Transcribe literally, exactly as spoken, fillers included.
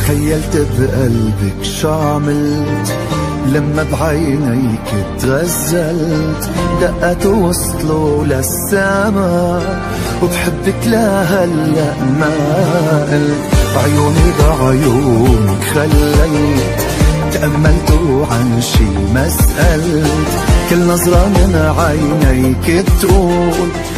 تخيلت بقلبك شو عملت لما بعينيك تغزلت، دقت ووصلوا للسما وبحبك لهلا ما قلت. عيوني بعيونك خليت، تأملت وعن شي ما سألت، كل نظرة من عينيك تقول